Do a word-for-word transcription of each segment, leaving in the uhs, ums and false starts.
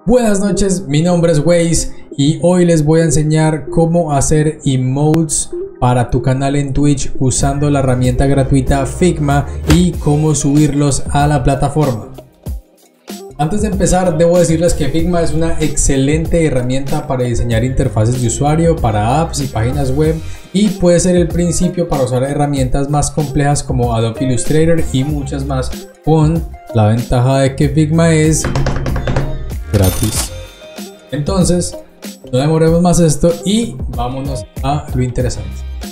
Buenas noches, mi nombre es Waze y hoy les voy a enseñar cómo hacer emotes para tu canal en Twitch usando la herramienta gratuita Figma y cómo subirlos a la plataforma. Antes de empezar, debo decirles que Figma es una excelente herramienta para diseñar interfaces de usuario para apps y páginas web y puede ser el principio para usar herramientas más complejas como Adobe Illustrator y muchas más, con la ventaja de que Figma es gratis. Entonces, no demoremos más esto y vámonos a lo interesante.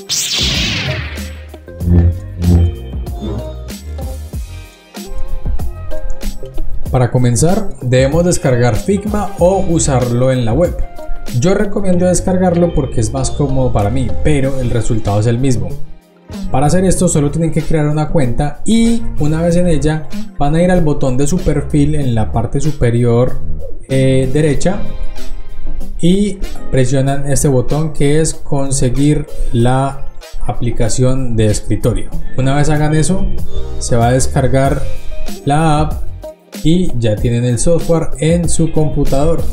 Para comenzar, debemos descargar Figma o usarlo en la web. Yo recomiendo descargarlo porque es más cómodo para mí, pero el resultado es el mismo. Para hacer esto solo tienen que crear una cuenta y una vez en ella van a ir al botón de su perfil en la parte superior eh, derecha y presionan este botón que es conseguir la aplicación de escritorio. Una vez hagan eso, se va a descargar la app y ya tienen el software en su computador.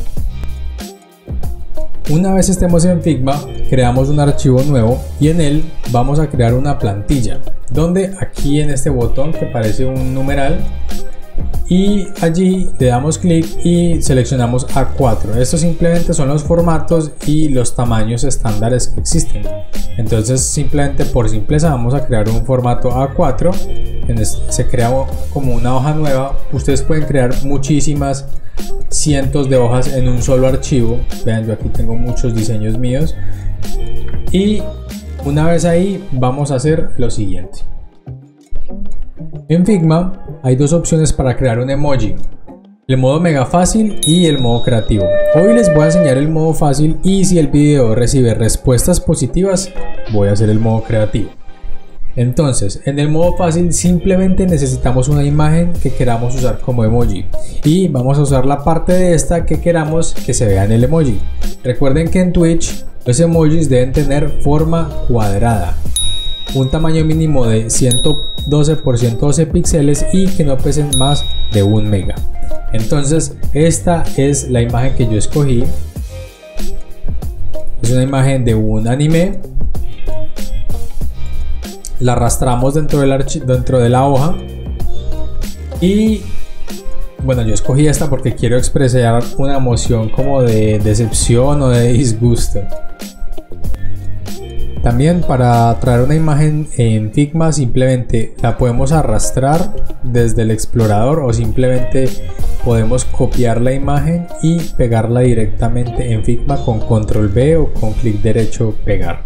Una vez estemos en Figma, creamos un archivo nuevo y en él vamos a crear una plantilla, donde aquí en este botón que parece un numeral y allí le damos clic y seleccionamos A cuatro. Estos simplemente son los formatos y los tamaños estándares que existen. Entonces simplemente por simpleza vamos a crear un formato A cuatro. Se crea como una hoja nueva. Ustedes pueden crear muchísimas, cientos de hojas en un solo archivo. Vean, yo aquí tengo muchos diseños míos. Y una vez ahí vamos a hacer lo siguiente. En Figma hay dos opciones para crear un emoji: el modo mega fácil y el modo creativo. Hoy les voy a enseñar el modo fácil y si el video recibe respuestas positivas voy a hacer el modo creativo. Entonces, en el modo fácil simplemente necesitamos una imagen que queramos usar como emoji y vamos a usar la parte de esta que queramos que se vea en el emoji. Recuerden que en Twitch los emojis deben tener forma cuadrada, un tamaño mínimo de ciento doce por ciento doce píxeles y que no pesen más de un mega. Entonces esta es la imagen que yo escogí. Es una imagen de un anime. La arrastramos dentro del archi- dentro de la hoja y bueno, yo escogí esta porque quiero expresar una emoción como de decepción o de disgusto. También para traer una imagen en Figma simplemente la podemos arrastrar desde el explorador o simplemente podemos copiar la imagen y pegarla directamente en Figma con control B o con clic derecho pegar.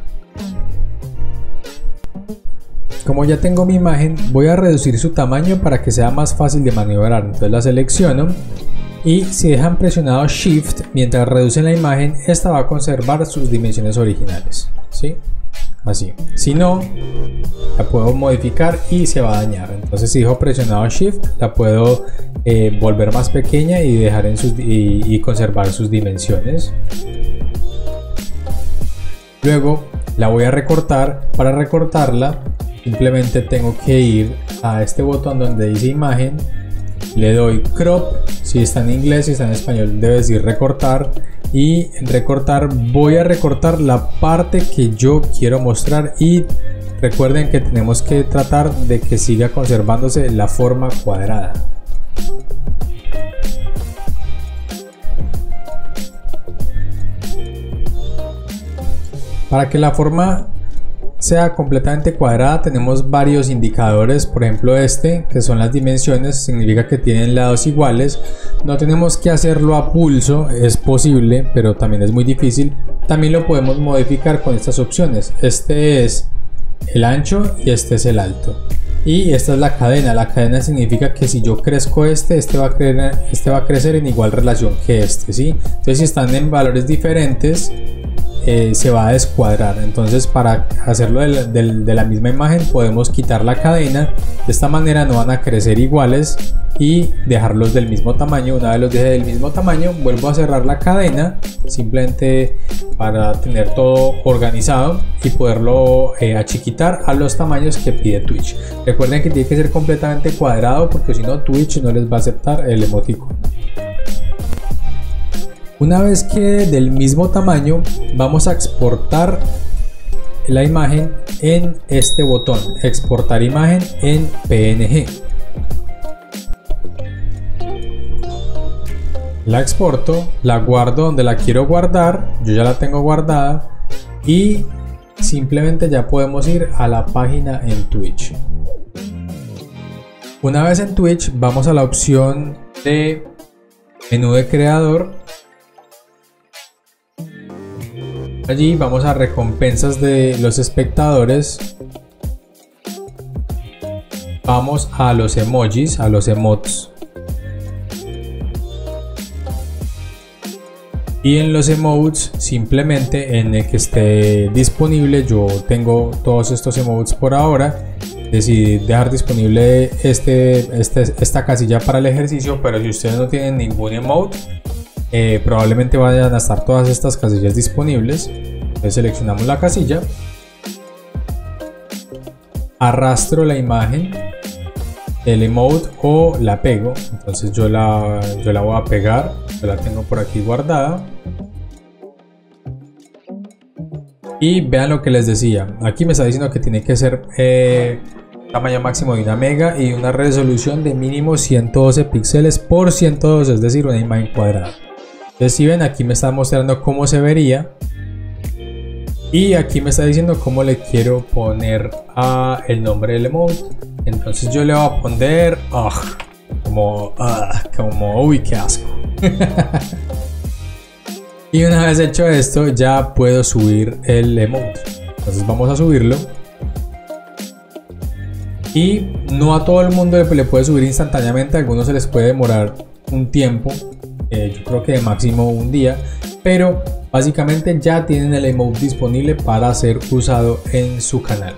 Como ya tengo mi imagen, voy a reducir su tamaño para que sea más fácil de maniobrar. Entonces la selecciono y si dejan presionado Shift mientras reducen la imagen, esta va a conservar sus dimensiones originales, ¿sí? Así. Si no, la puedo modificar y se va a dañar. Entonces si dejo presionado Shift, la puedo eh, volver más pequeña y dejar en sus y, y conservar sus dimensiones. Luego la voy a recortar. Para recortarla simplemente tengo que ir a este botón donde dice imagen, le doy crop, si está en inglés, si está en español debe decir recortar, y en recortar voy a recortar la parte que yo quiero mostrar y recuerden que tenemos que tratar de que siga conservándose la forma cuadrada. Para que la forma sea completamente cuadrada tenemos varios indicadores, por ejemplo este que son las dimensiones, significa que tienen lados iguales. No tenemos que hacerlo a pulso, es posible pero también es muy difícil. También lo podemos modificar con estas opciones. Este es el ancho y este es el alto y esta es la cadena. La cadena significa que si yo crezco este, este va a crecer, este va a crecer en igual relación que este, ¿sí? Entonces si están en valores diferentes Eh, se va a descuadrar. Entonces para hacerlo de, de, de la misma imagen podemos quitar la cadena, de esta manera no van a crecer iguales y dejarlos del mismo tamaño. Una vez los deje del mismo tamaño vuelvo a cerrar la cadena simplemente para tener todo organizado y poderlo eh, achiquitar a los tamaños que pide Twitch. Recuerden que tiene que ser completamente cuadrado porque si no Twitch no les va a aceptar el emoticono. Una vez quede del mismo tamaño, vamos a exportar la imagen en este botón, exportar imagen en P N G. La exporto, la guardo donde la quiero guardar, yo ya la tengo guardada y simplemente ya podemos ir a la página en Twitch. Una vez en Twitch vamos a la opción de menú de creador. Allí vamos a recompensas de los espectadores. Vamos a los emojis, a los emotes. Y en los emotes, simplemente en el que esté disponible, yo tengo todos estos emotes por ahora. Decidí dejar disponible este, este, esta casilla para el ejercicio, pero si ustedes no tienen ningún emote, eh, probablemente vayan a estar todas estas casillas disponibles. Entonces seleccionamos la casilla, arrastro la imagen del emote o la pego. Entonces yo la, yo la voy a pegar, yo la tengo por aquí guardada. Y vean lo que les decía, aquí me está diciendo que tiene que ser eh, tamaño máximo de una mega y una resolución de mínimo ciento doce píxeles por ciento doce, es decir, una imagen cuadrada. Entonces si ven, aquí me está mostrando cómo se vería y aquí me está diciendo cómo le quiero poner a el nombre del emote. Entonces yo le voy a poner oh, como, uh, como uy, qué asco. Y una vez hecho esto, ya puedo subir el emote. Entonces vamos a subirlo. Y no a todo el mundo le, le puede subir instantáneamente, a algunos se les puede demorar un tiempo, eh, yo creo que de máximo un día, pero básicamente ya tienen el emote disponible para ser usado en su canal.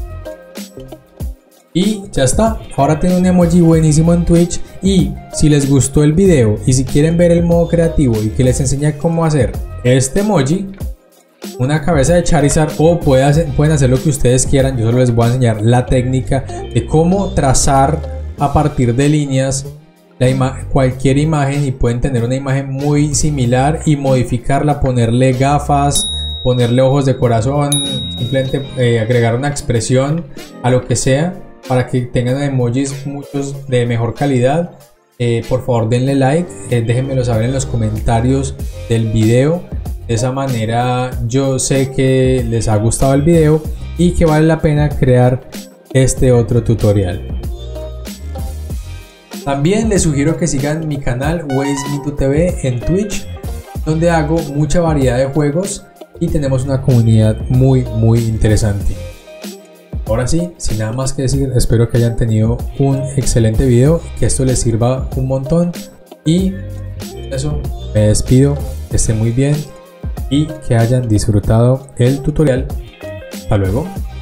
Y ya está, ahora tienen un emoji buenísimo en Twitch. Y si les gustó el video y si quieren ver el modo creativo y que les enseñe cómo hacer este emoji, una cabeza de Charizard, o puede hacer, pueden hacer lo que ustedes quieran, yo solo les voy a enseñar la técnica de cómo trazar a partir de líneas la ima- cualquier imagen, y pueden tener una imagen muy similar y modificarla, ponerle gafas, ponerle ojos de corazón, simplemente eh, agregar una expresión a lo que sea para que tengan emojis muchos de mejor calidad. Eh, por favor denle like, eh, déjenmelo saber en los comentarios del video. De esa manera yo sé que les ha gustado el video y que vale la pena crear este otro tutorial. También les sugiero que sigan mi canal Waysmito T V en Twitch, donde hago mucha variedad de juegos y tenemos una comunidad muy muy interesante. Ahora sí, sin nada más que decir, espero que hayan tenido un excelente video, que esto les sirva un montón, y eso, me despido, que estén muy bien y que hayan disfrutado el tutorial. Hasta luego.